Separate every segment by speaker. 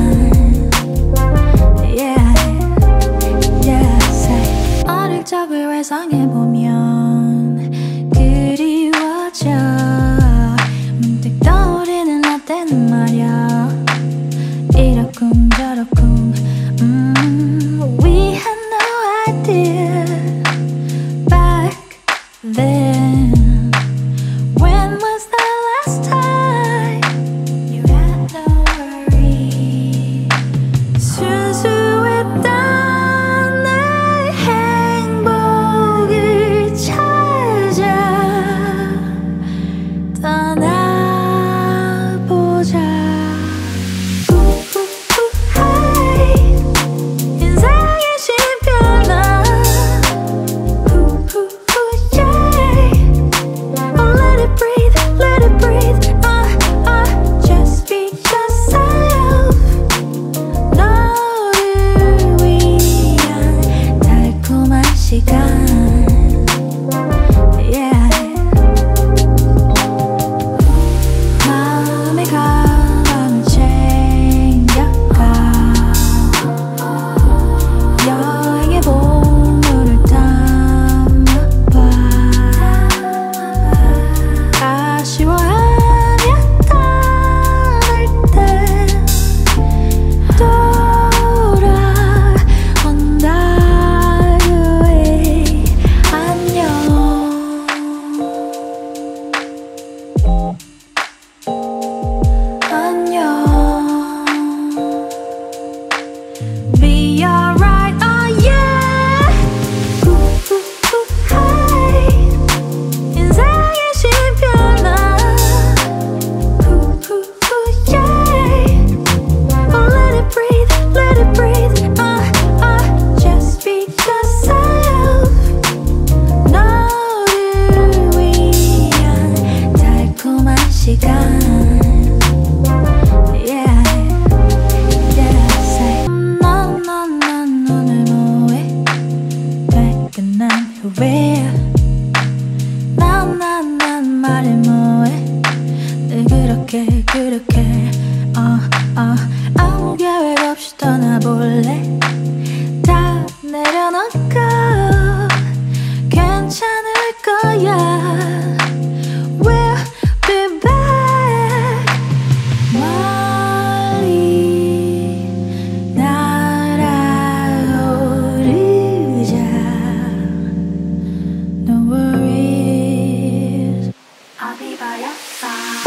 Speaker 1: Yeah, yeah, say. 어릴 적을 회상해보면 그리워져. 문득 떠오르는 나 때는 말야. 이렇쿵 저렇쿵 We had no idea back then. When was the last time you had no worry? 순수했던 내 행복을 찾아 떠나보자. 인생의 쉼표나 let it breathe, let it breathe. Just be yourself. 너를 위한 달콤한 시간. Yeah. 마음의 가방을 챙겨가. 여행의 보물을 담아봐. 아쉬워하며 떠날 때 돌아온다고 해. 안녕. 안녕. Be alright, oh yeah. 인생의 쉼표나 yeah. Let it breathe, let it breathe. Just be yourself. 너를 위한 달콤한 시간. Yeah, yeah, say. 넌 오늘 뭐해? 퇴근한 후에 난 말해 뭐해? 늘 그렇게 아무 계획 없이 떠나볼래? 다 내려놓고 괜찮을 거야. We'll be back. 멀리 날아오르자. No worries. I'll be by your side.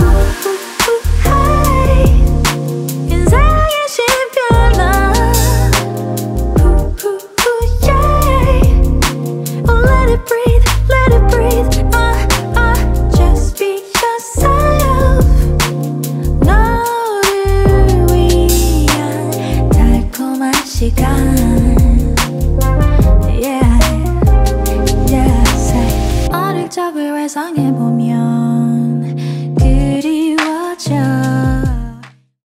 Speaker 1: 인생의 쉼표나 yeah. Let it breathe, let it breathe. Just be yourself. 너를 위한 달콤한 시간. Yeah, yeah, say. 어릴 적을 회상해보면